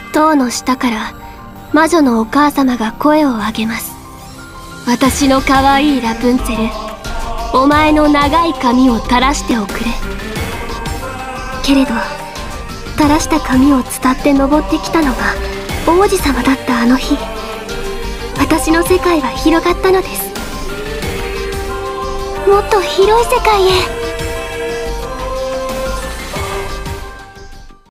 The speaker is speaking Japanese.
塔の下から魔女のお母様が声を上げます。私の可愛いラプンツェル、お前の長い髪を垂らしておくれ。けれど垂らした髪を伝って登ってきたのが王子様だったあの日、私の世界は広がったのです。もっと広い世界へ。